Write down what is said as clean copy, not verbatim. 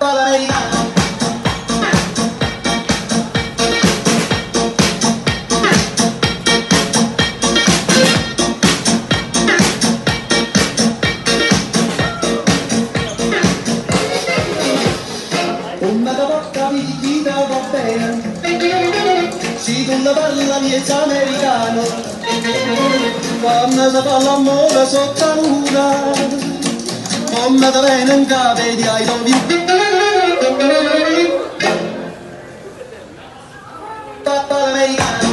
Si tu ne parla miezza americano, quando si fa l'amore sotto la luna, come te viene in capo di I love you. Papa americano.